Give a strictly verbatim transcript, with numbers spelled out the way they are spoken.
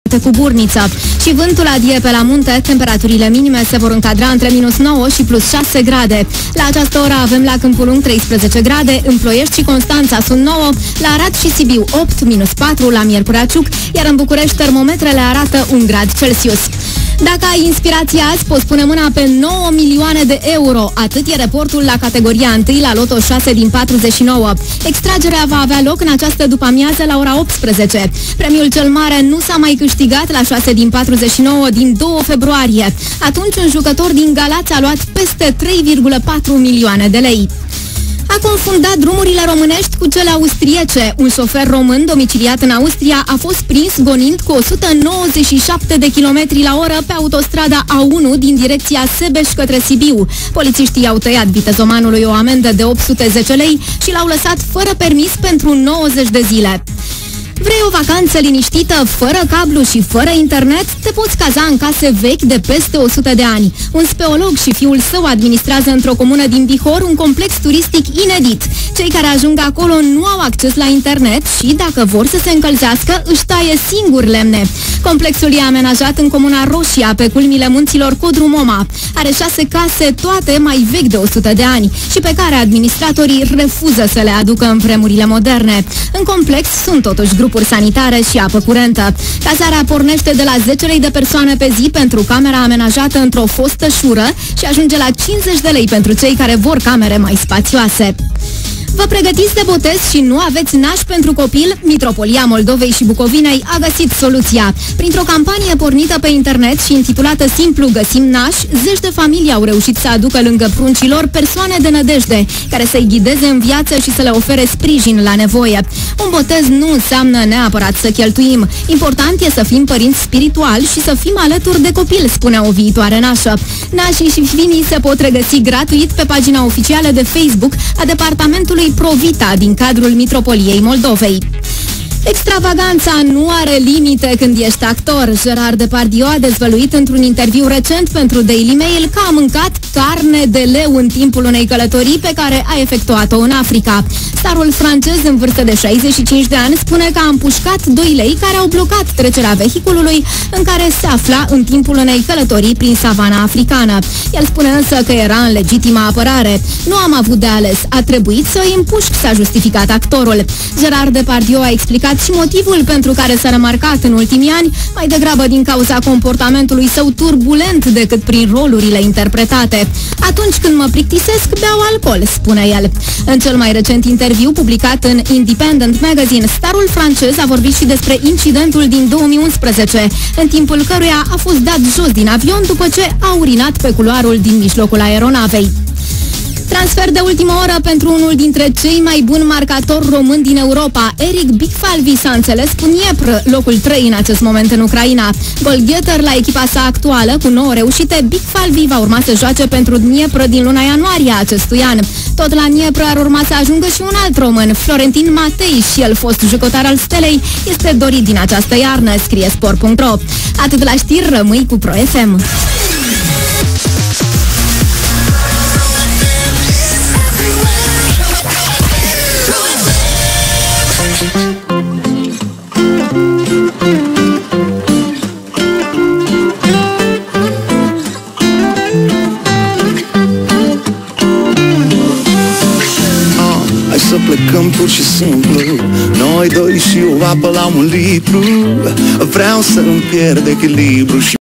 cu burniță. Și vântul adie pe la munte, temperaturile minime se vor încadra între minus nouă și plus șase grade. La această oră avem la Câmpul Lung treisprezece grade, în Ploiești și Constanța sunt nouă, la Arad și Sibiu opt, minus patru la Miercurea Ciuc, iar în București termometrele arată un grad Celsius. Dacă ai inspirație azi, poți pune mâna pe nouă milioane de euro. Atât e reportul la categoria unu la Loto șase din patruzeci și nouă. Extragerea va avea loc în această după-amiază la ora optsprezece. Premiul cel mare nu s-a mai câștigat la șase din patruzeci și nouă din doi februarie. Atunci un jucător din Galați a luat peste trei virgulă patru milioane de lei. A confundat drumurile românești cu cele austriece. Un șofer român domiciliat în Austria a fost prins gonind cu o sută nouăzeci și șapte de kilometri la oră pe autostrada A unu din direcția Sebeș către Sibiu. Polițiștii i-au tăiat vitezomanului o amendă de opt sute zece lei și l-au lăsat fără permis pentru nouăzeci de zile. Vrei o vacanță liniștită, fără cablu și fără internet? Te poți caza în case vechi de peste o sută de ani. Un speolog și fiul său administrează într-o comună din Bihor un complex turistic inedit. Cei care ajung acolo nu au acces la internet și, dacă vor să se încălzească, își taie singuri lemne. Complexul e amenajat în comuna Roșia, pe culmile munților Codru-Moma. Are șase case, toate mai vechi de o sută de ani, și pe care administratorii refuză să le aducă în vremurile moderne. În complex sunt totuși grupuri sanitare și apă curentă. Cazarea pornește de la zece lei de persoane pe zi pentru camera amenajată într-o fostă șură și ajunge la cincizeci de lei pentru cei care vor camere mai spațioase. Vă pregătiți de botez și nu aveți naș pentru copil? Mitropolia Moldovei și Bucovinei a găsit soluția. Printr-o campanie pornită pe internet și intitulată simplu Găsim naș, zeci de familii au reușit să aducă lângă pruncilor persoane de nădejde, care să-i ghideze în viață și să le ofere sprijin la nevoie. Un botez nu înseamnă neapărat să cheltuim. Important e să fim părinți spirituali și să fim alături de copil, spune o viitoare nașă. Nașii și finii se pot regăsi gratuit pe pagina oficială de Facebook a Departamentului Provita din cadrul Mitropoliei Moldovei. Extravaganța nu are limite când ești actor. Gerard Depardieu a dezvăluit într-un interviu recent pentru Daily Mail că a mâncat carne de leu în timpul unei călătorii pe care a efectuat-o în Africa. Starul francez, în vârstă de șaizeci și cinci de ani, spune că a împușcat doi lei care au blocat trecerea vehiculului în care se afla în timpul unei călătorii prin savana africană. El spune însă că era în legitimă apărare. Nu am avut de ales, a trebuit să îi împușc, s-a justificat actorul. Gerard Depardieu a explicat și motivul pentru care s-a remarcat în ultimii ani, mai degrabă din cauza comportamentului său turbulent decât prin rolurile interpretate. Atunci când mă plictisesc, beau alcool, spune el. În cel mai recent interviu publicat în Independent Magazine, starul francez a vorbit și despre incidentul din două mii unsprezece, în timpul căruia a fost dat jos din avion după ce a urinat pe culoarul din mijlocul aeronavei. Transfer de ultimă oră pentru unul dintre cei mai buni marcatori români din Europa. Eric Bigfalvi s-a înțeles cu Dnipr, locul trei în acest moment în Ucraina. Golgheter la echipa sa actuală, cu nouă reușite, Bigfalvi va urma să joace pentru Dnipr din luna ianuarie a acestui an. Tot la Dnipr ar urma să ajungă și un alt român, Florentin Matei, și el fost jucător al Stelei, este dorit din această iarnă, scrie sport punct ro. Atât la știri, rămâi cu Pro F M. Să plecăm pur și simplu, noi doi și o apă la un litru. Vreau să îmi pierd echilibru și